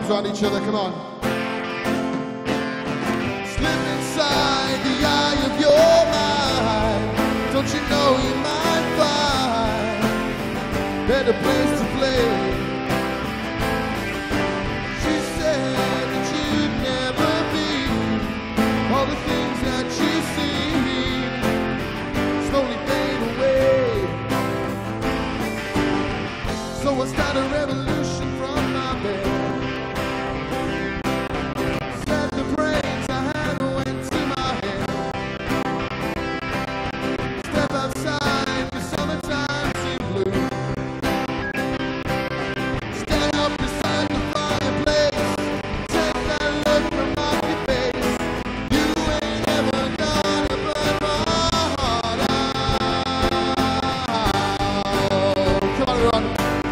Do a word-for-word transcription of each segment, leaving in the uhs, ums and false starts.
arms around each other, come on. Slip inside the eye of your mind. Don't you know you might find better place to play? She said that you'd never be all the things that you see slowly fade away. So I start a revolution from my bed. Set the brains I had went to my head. Step outside, the summertime seemed blue. Stand up beside the fireplace. Take that look from off your face. You ain't ever gonna burn my heart out. Come on, Ron.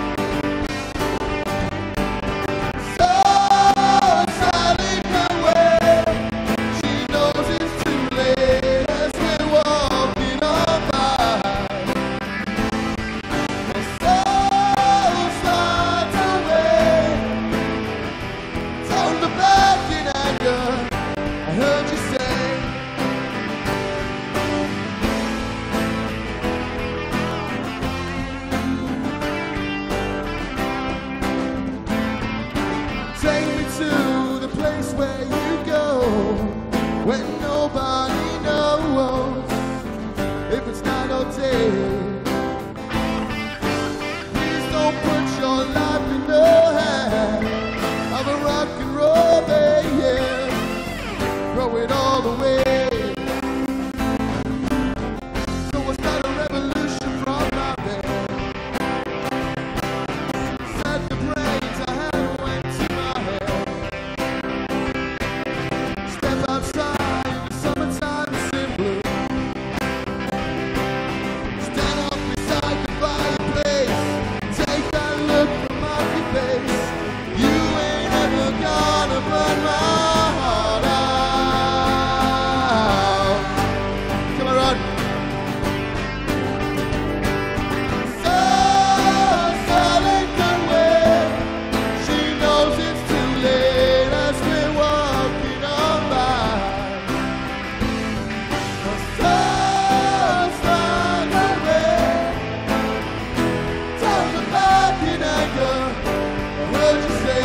Take me to the place where you go when nobody knows if it's night or day. Please don't put your life in the hand of a rock and roll baby. Throw it all away. So I start a revolution from my bed. Set the brains I had went to my head. Step outside, the summertime seemed blue. Stand up beside the fireplace. Take that look from off your face. You ain't ever gonna burn my heart out. Come on, Rod. So solid the way. She knows it's too late as we're walking on by. The sun's not away. Turn the back in anger. I heard you say.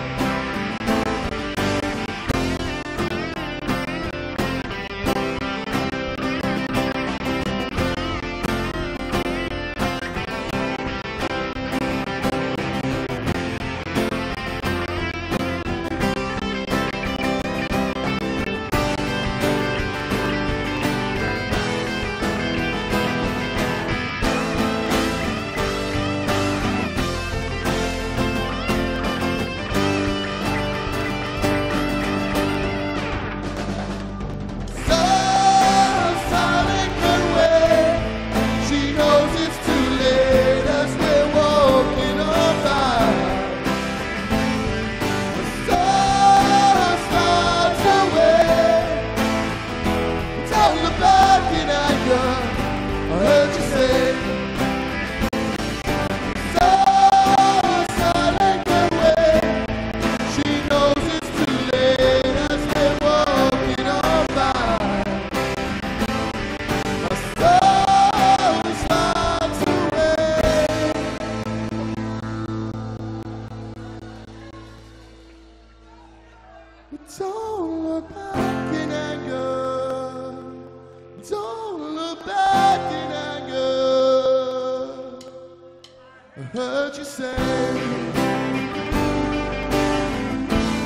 I heard you say, so silent away. She knows it's too late as we're walking on by. My soul slides away. But don't look back in anger. Don't look back in anger. I heard you say.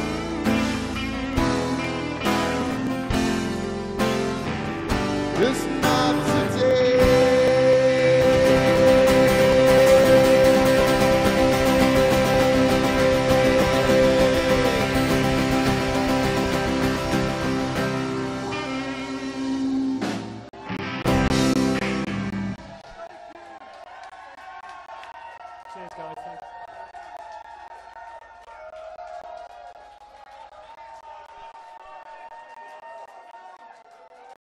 This